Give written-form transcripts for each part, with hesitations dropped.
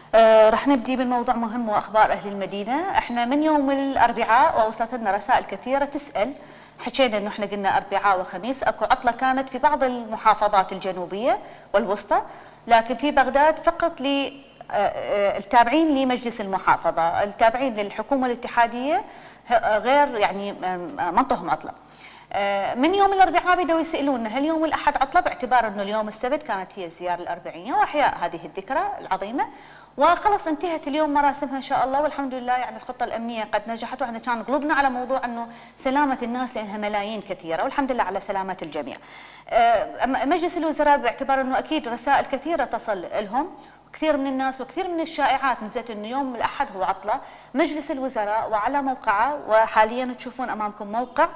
رح نبدي بالموضوع مهم واخبار اهل المدينه. احنا من يوم الاربعاء ووصلت لنا رسائل كثيره تسال. حكينا انه احنا قلنا اربعاء وخميس اكو عطله كانت في بعض المحافظات الجنوبيه والوسطى، لكن في بغداد فقط التابعين لمجلس المحافظه، التابعين للحكومه الاتحاديه غير يعني ما انطوهم عطله. من يوم الاربعاء بدأوا يسالونا هل يوم الاحد عطله، باعتبار انه اليوم السبت كانت هي الزياره الاربعينيه واحياء هذه الذكرى العظيمه، وخلص انتهت اليوم مراسمها ان شاء الله، والحمد لله يعني الخطه الامنيه قد نجحت، واحنا كان قلوبنا على موضوع انه سلامه الناس لانها ملايين كثيره، والحمد لله على سلامه الجميع. مجلس الوزراء باعتبار انه اكيد رسائل كثيره تصل لهم، كثير من الناس وكثير من الشائعات نزلت انه يوم الاحد هو عطله. مجلس الوزراء وعلى موقعه، وحاليا تشوفون امامكم موقع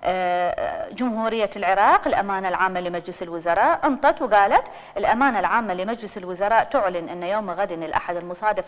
جمهوريه العراق، الامانه العامه لمجلس الوزراء انطت وقالت الامانه العامه لمجلس الوزراء تعلن ان يوم غد الاحد المصادف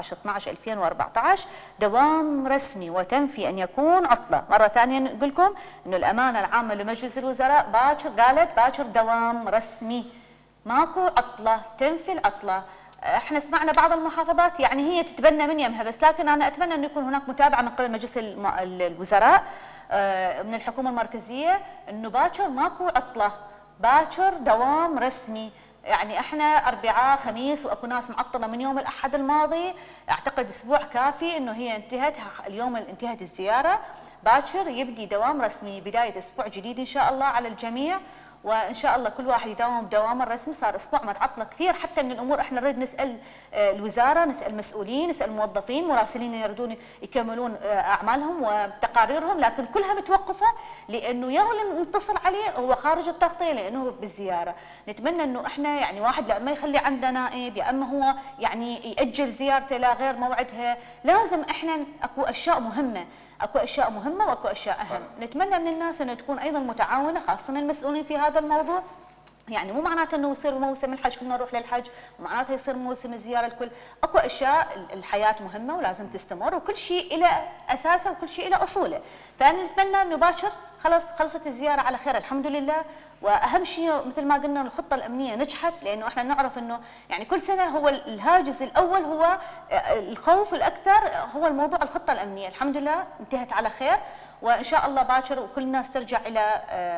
14/12/2014 دوام رسمي وتنفي ان يكون عطله. مره ثانيه نقول لكم انه الامانه العامه لمجلس الوزراء قالت باكر دوام رسمي، ماكو عطله، تنفي العطله. احنا سمعنا بعض المحافظات يعني هي تتبنى من يمها، بس لكن انا اتمنى انه يكون هناك متابعه من قبل مجلس الوزراء من الحكومه المركزيه انه باكر ماكو عطله، باكر دوام رسمي. يعني احنا اربعاء خميس واكو ناس معطله من يوم الاحد الماضي، اعتقد اسبوع كافي انه هي انتهت اليوم، انتهت الزياره، باكر يبدي دوام رسمي بدايه اسبوع جديد ان شاء الله على الجميع، وان شاء الله كل واحد يداوم بدوامه الرسمي. صار اسبوع متعطله كثير حتى من الامور، احنا نريد نسال الوزاره، نسال مسؤولين، نسال موظفين مراسلين يردون يكملون اعمالهم وتقاريرهم، لكن كلها متوقفه لانه يا اللي نتصل عليه هو خارج التغطيه لانه بالزياره. نتمنى انه احنا يعني واحد لما يخلي عنده نائب، يا اما هو يعني ياجل زيارته لا غير موعدها، لازم احنا اكو اشياء مهمه، اكو اشياء مهمه واكو اشياء اهم. نتمنى من الناس انه تكون ايضا متعاونه، خاصه المسؤولين في هذا الموضوع. يعني مو معناته انه يصير موسم الحج كنا نروح للحج، ومعناته يصير موسم الزياره الكل، اكو اشياء الحياه مهمه ولازم تستمر، وكل شيء له اساسه وكل شيء له اصوله، فانا نتمنى انه باكر خلصت الزياره على خير الحمد لله. واهم شيء مثل ما قلنا الخطه الامنيه نجحت، لانه احنا نعرف انه يعني كل سنه هو الهاجس الاول هو الخوف الاكثر هو الموضوع الخطه الامنيه، الحمد لله انتهت على خير، وان شاء الله باكر وكل الناس ترجع الى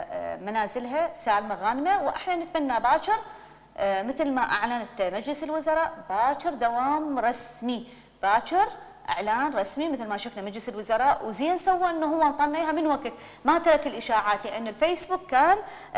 منازلها سالمه غانمه. واحنا نتمنى باكر مثل ما اعلنت مجلس الوزراء باكر دوام رسمي، باكر اعلان رسمي مثل ما شفنا مجلس الوزراء، وزين سوى انه هو انطانا اياها من وقت، ما ترك الاشاعات، لان الفيسبوك كان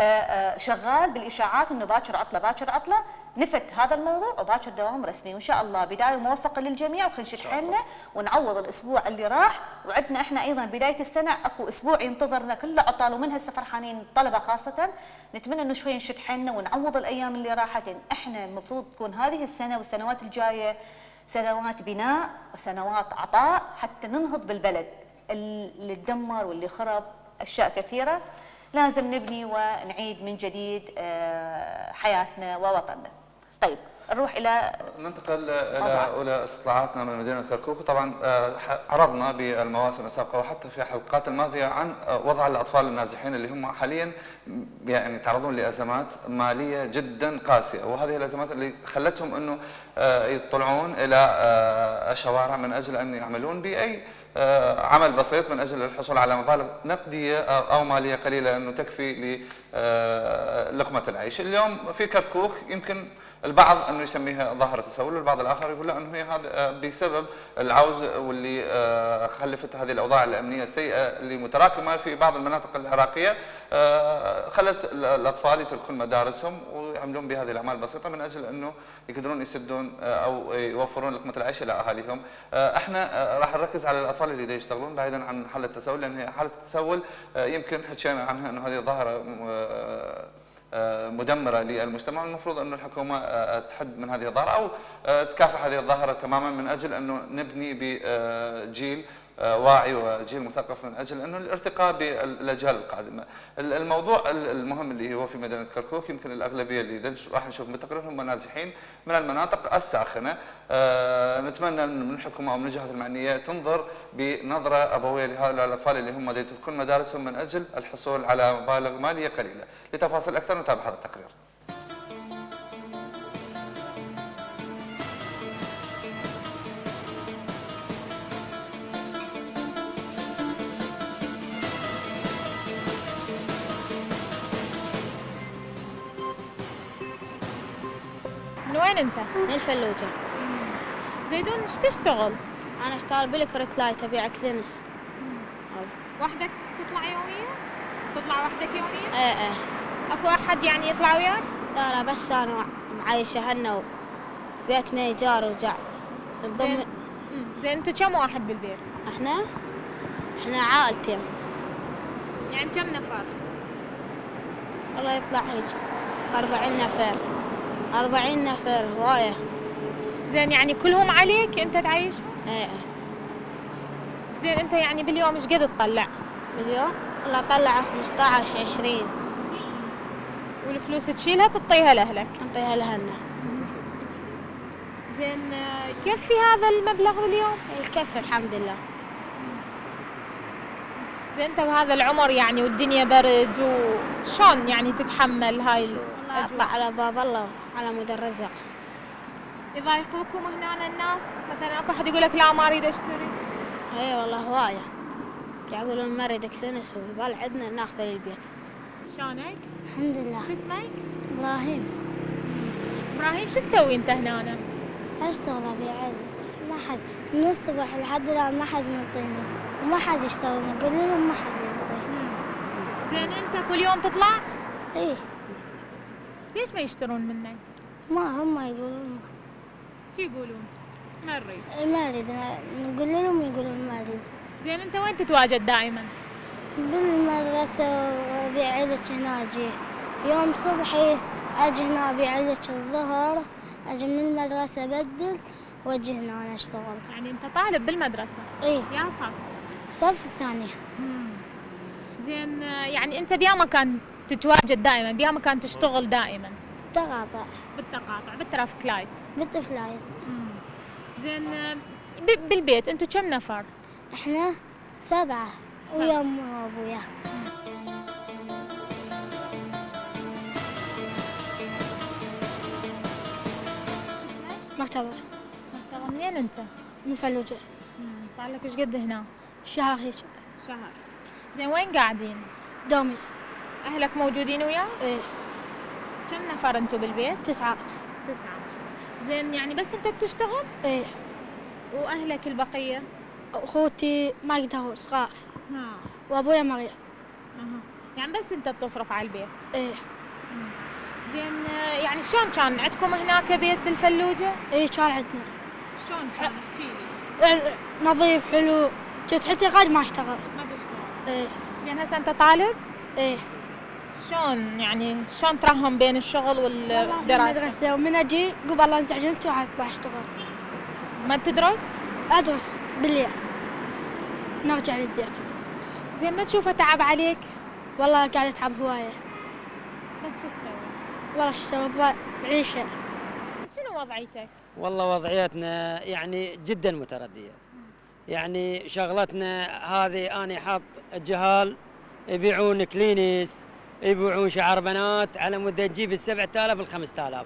شغال بالاشاعات انه باكر عطله باكر عطله، نفت هذا الموضوع وباكر دوام رسمي، وان شاء الله بدايه موفقه للجميع، وخلينا نشد حيلنا ونعوض الاسبوع اللي راح. وعندنا احنا ايضا بدايه السنه اكو اسبوع ينتظرنا كله عطال، ومن هسه فرحانين الطلبه خاصه، نتمنى انه شوي نشد حيلنا ونعوض الايام اللي راحت، لان احنا المفروض تكون هذه السنه والسنوات الجايه سنوات بناء وسنوات عطاء حتى ننهض بالبلد. اللي تدمر واللي خرب اشياء كثيره، لازم نبني ونعيد من جديد حياتنا ووطننا. طيب نروح الى ننتقل الى استطلاعاتنا من مدينه كركوك. طبعا عرضنا بالمواسم السابقه وحتى في الحلقات الماضيه عن وضع الاطفال النازحين اللي هم حاليا يعني يتعرضون لازمات ماليه جدا قاسيه، وهذه الازمات اللي خلتهم انه يطلعون الى الشوارع من اجل ان يعملون باي عمل بسيط من اجل الحصول على مبالغ نقديه او ماليه قليله انه تكفي للقمه العيش. اليوم في كركوك يمكن البعض انه يسميها ظاهره تسول، والبعض الاخر يقول لا انه هي هذا بسبب العوز واللي خلفت هذه الاوضاع الامنيه السيئه اللي متراكمه في بعض المناطق العراقيه، خلت الاطفال يتركون مدارسهم ويعملون بهذه الاعمال البسيطه من اجل انه يقدرون يسدون او يوفرون لقمه العيش الى اهاليهم. احنا راح نركز على الاطفال اللي يشتغلون بعيدا عن حاله التسول، لان هي حاله التسول يمكن حكينا عنها انه هذه ظاهره مدمره للمجتمع، المفروض انه الحكومه تحد من هذه الظاهره او تكافح هذه الظاهره تماما من اجل انه نبني بجيل واعي وجيل مثقف من اجل انه الارتقاء بالاجيال القادمه. الموضوع المهم اللي هو في مدينه كركوك يمكن الاغلبيه اللي راح نشوف بالتقرير هم نازحين من المناطق الساخنه. نتمنى من الحكومه او من الجهات المعنيه تنظر بنظره ابويه لهؤلاء الاطفال اللي هم يتركون مدارسهم من اجل الحصول على مبالغ ماليه قليله. لتفاصيل اكثر نتابع هذا التقرير. من وين انت؟ من الفلوجة. زيدون ايش تشتغل؟ أنا أشتغل بالكريت لايت أبيع كلينس. وحدك تطلع يوميا؟ تطلع وحدك يوميا؟ إيه إيه. اكو احد يعني يطلع وياك؟ لا بس أنا معايشة هنا وبيتنا إيجار وجع. زين انتوا كم واحد بالبيت؟ إحنا عائلتين. يعني كم نفر؟ والله يطلع هيك 40 نفر. 40 نفر هواية. زين يعني كلهم عليك انت تعيشهم؟ إيه. زين انت يعني باليوم ايش قد تطلع؟ باليوم؟ والله أطلع 15 20. والفلوس تشيلها تعطيها لاهلك؟ نعطيها لهنا. زين يكفي هذا المبلغ باليوم؟ يكفي الحمد لله. زين انت بهذا العمر يعني والدنيا برد وشون يعني تتحمل هاي والله أطلع على باب الله على مود الرزق. يضايقوكم هنا الناس؟ مثلا اكو احد يقول لك لا ما اريد اشتري؟ اي والله هوايه. يقولون ما اريد كلينس ويبال عندنا ناخذه للبيت. شلونك؟ الحمد لله. شو اسمك؟ ابراهيم. ابراهيم شو تسوي انت هنا؟ اشتغل ابيع عدد. ما حد من الصبح لحد الان ما حد منطيني وما حد يشتغل، نقول لهم ما حد ينطيني. زين انت كل يوم تطلع؟ ايه. ليش ما يشترون منك؟ ما هم يقولون. شو يقولون؟ ما نريد. ما اريد، نقول لهم يقولون ما اريد. زين انت وين تتواجد دائما؟ بالمدرسة وابيع لك هنا اجي. يوم صبحي اجي هنا ابيع لك الظهر، اجي من المدرسة ابدل واجي هنا انا اشتغل. يعني انت طالب بالمدرسة؟ ايه. يا صف؟ صف الثاني. زين يعني انت بيا مكان تتواجد دائما، بيا مكان تشتغل دائما؟ بالتقاطع. بالتقاطع، بالترافيك لايت. بالتفلايت. زين بالبيت انتم كم نفر؟ احنا 7 ويا امي وابويا. مكتبة. مكتبة منين انت؟ من فلوجة. صار لك ايش قد هنا؟ شهر هيك. شهر. زين وين قاعدين؟ دوميس. اهلك موجودين وياك؟ ايه. كم نفر انتم بالبيت؟ 9. 9. زين يعني بس انت بتشتغل؟ ايه. واهلك البقية؟ اخوتي ما يقدروا صغار. ها. وابويا مريض. يعني بس انت بتصرف على البيت؟ ايه. زين يعني شلون كان عندكم هناك بيت بالفلوجة؟ ايه كان عندنا. شلون كان؟ احكي لي. يعني نظيف حلو، جيت حتى غاد ما اشتغل. ما تشتغل؟ ايه. زين هسه انت طالب؟ ايه. شلون يعني شلون ترهم بين الشغل والدراسة؟ المدرسة ومن اجي قبل لا انزعج انت راح اطلع اشتغل. ما تدرس؟ ادرس بالليل نرجع للبيت. زين ما تشوفه تعب عليك؟ والله قاعد اتعب هواية. بس شو تسوي؟ والله شو اسوي عيشة. شنو وضعيتك؟ والله وضعيتنا يعني جدا متردية. يعني شغلتنا هذه أنا حاط الجهال يبيعون كلينيس، يبيعون شعر بنات على مود تجيب 7000 ل 5000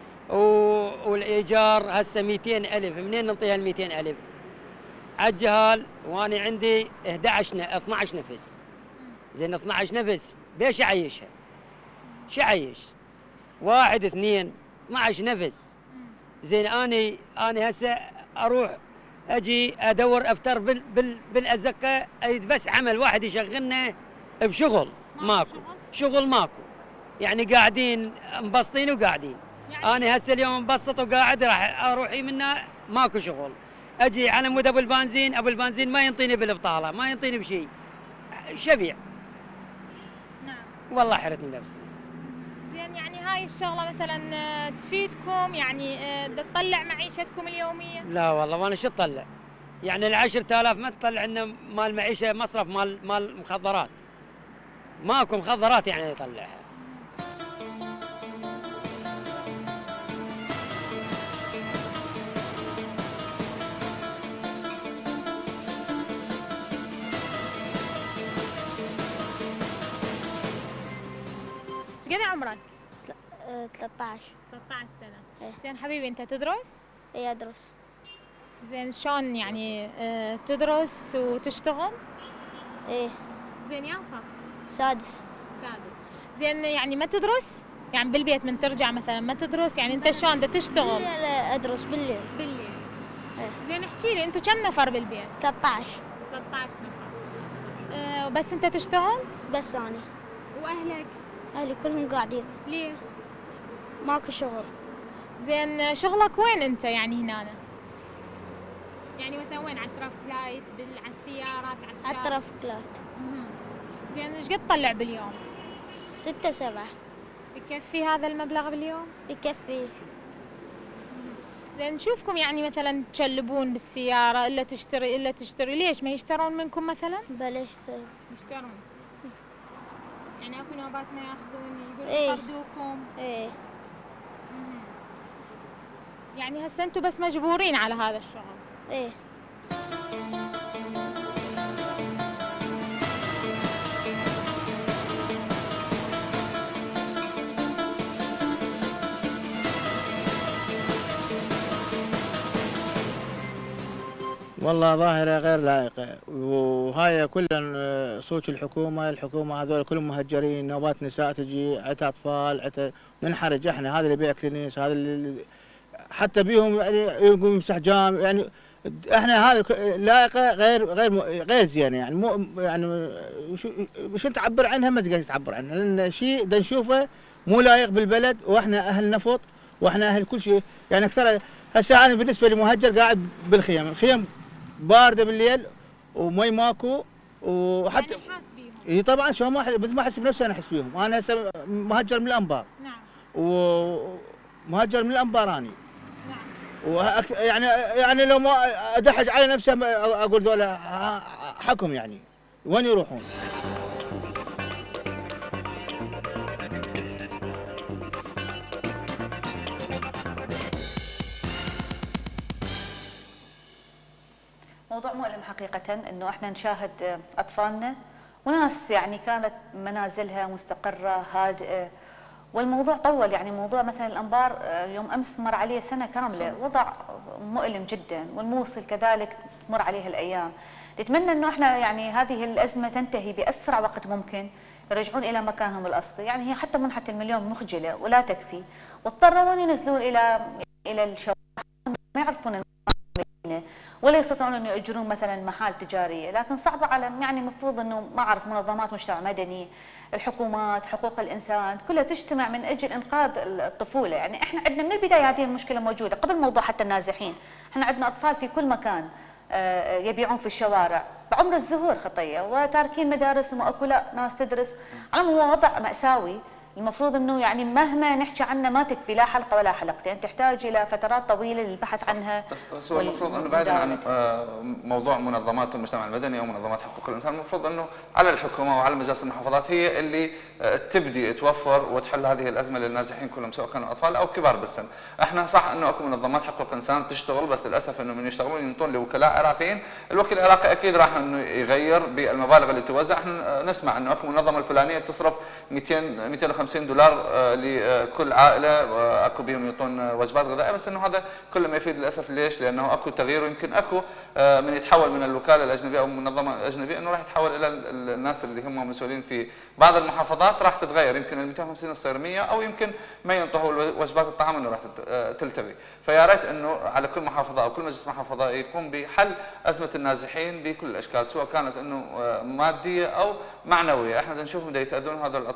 والإيجار هسه 200,000. منين نعطيها ال 200,000 على الجهال؟ وأنا عندي 12 نفس. زين 12 نفس بيش أعيشها؟ شعيش 1 2 12 نفس. زين أنا هسه أروح أجي أدور أفتر بالأزقة، أريد بس عمل واحد يشغلنا بشغل. ماكو شغل ماكو. يعني قاعدين مبسطين وقاعدين. يعني أنا هسه اليوم مبسط وقاعد راح أروح منه ماكو شغل. أجي على مود أبو البنزين ما ينطيني بالبطالة، ما ينطيني بشيء. شبيع. نعم. والله حرتني نفسي. زين يعني هاي الشغلة مثلا تفيدكم يعني تطلع معيشتكم اليومية؟ لا والله وانا شو تطلع؟ يعني ال10,000 ما تطلع لنا مال معيشة، مصرف مال مخدرات. ماكو مخدرات يعني يطلعها. ايش قد عمرك؟ 13. 13 سنة. إيه. زين حبيبي انت تدرس؟ ايه ادرس. زين شلون يعني تدرس وتشتغل؟ ايه. زين يا صف؟ سادس. سادس. زين يعني ما تدرس؟ يعني بالبيت من ترجع مثلا ما تدرس، يعني انت شلون بدك تشتغل؟ لا ادرس بالليل. بالليل. إيه. زين احكي لي انتم كم نفر بالبيت؟ 13. 13 نفر. بس انت تشتغل؟ بس انا. واهلك؟ اهلي كلهم قاعدين. ليش؟ ماكو شغل. زين شغلك وين انت يعني هنا؟ يعني مثلا وين، على الترافيك لايت، على السيارات، على الشارع؟ على الترافيك لايت. زين ايش قد تطلع باليوم؟ 6 7. يكفي هذا المبلغ باليوم؟ يكفي. زين نشوفكم يعني مثلا تشلبون بالسيارة الا تشتري، ليش ما يشترون منكم مثلا؟ بلا يشترون. يعني اكو نوبات ما ياخذون، يقولون إيه. يطردوكم. ايه. يعني هسه انتم بس مجبورين على هذا الشغل. ايه. والله ظاهرة غير لائقة، وهاي كلها صوت الحكومة هذول كلهم مهجرين، نوبات نساء تجي، عتا أطفال، ننحرج احنا، هذا اللي يبيع كلينيس، هذا اللي حتى بيهم يعني يقوم يمسح جام، يعني احنا هذا لائقة غير زينة، يعني مو يعني شو تعبر عنها، ما تقدر تعبر عنها، لأن شيء بدنا نشوفه مو لايق بالبلد، واحنا أهل نفط، واحنا أهل كل شيء، يعني أكثر. هسه أنا بالنسبة لمهجر قاعد بالخيم، الخيم باردة بالليل ومي ماكو، وحتى يعني حاس بيهم. اي طبعا شو ما احس بنفسي، انا احس بيهم، انا هسه مهجر من الانبار. نعم. ومهجر من الانبار اني. نعم. يعني لو ما ادحج على نفسي اقول ذولا حكم، يعني وين يروحون؟ موضوع مؤلم حقيقة انه احنا نشاهد اطفالنا وناس يعني كانت منازلها مستقرة هادئة، والموضوع طول. يعني موضوع مثلا الانبار يوم امس مر عليه سنة كاملة، وضع مؤلم جدا، والموصل كذلك تمر عليها الايام. نتمنى انه احنا يعني هذه الازمة تنتهي باسرع وقت ممكن، يرجعون الى مكانهم الاصلي. يعني هي حتى منحة المليون مخجلة ولا تكفي، واضطروا ينزلون الى الشوارع، ما يعرفون ولا يستطيعون ان يؤجرون مثلا محال تجاريه، لكن صعبه على يعني المفروض انه ما اعرف منظمات مجتمع مدني، الحكومات، حقوق الانسان، كلها تجتمع من اجل انقاذ الطفوله. يعني احنا عندنا من البدايه هذه المشكله موجوده قبل موضوع حتى النازحين، احنا عندنا اطفال في كل مكان يبيعون في الشوارع بعمر الزهور خطيه، وتاركين مدارسهم، واكو ناس تدرس. هو وضع ماساوي، المفروض انه يعني مهما نحكي عنه ما تكفي لا حلقه ولا حلقتين، تحتاج الى فترات طويله للبحث عنها. بس هو المفروض انه بعيدا عن موضوع منظمات المجتمع المدني او منظمات حقوق الانسان، المفروض انه على الحكومه وعلى مجالس المحافظات هي اللي تبدي توفر وتحل هذه الازمه للنازحين كلهم، سواء كانوا اطفال او كبار بالسن. احنا صح انه اكو منظمات حقوق انسان تشتغل، بس للاسف انه من يشتغلون ينطون لوكلاء عراقيين، الوكيل العراقي اكيد راح انه يغير بالمبالغ اللي توزع. احنا نسمع انه اكو منظمه الفلانيه تصرف 250 دولار لكل عائله، اكو بهم يعطون وجبات غذائيه، بس انه هذا كله ما يفيد للاسف. ليش؟ لانه اكو تغيير، ويمكن اكو من يتحول من الوكاله الاجنبيه او المنظمه الاجنبيه انه راح يتحول الى الناس اللي هم مسؤولين في بعض المحافظات، راح تتغير، يمكن ال 250 تصير 100، او يمكن ما ينطوا وجبات الطعام انه راح تلتغي. فيا ريت انه على كل محافظه او كل مجلس محافظه يقوم بحل ازمه النازحين بكل الاشكال، سواء كانت انه ماديه او معنويه. احنا بدنا نشوفهم يتاذون هذول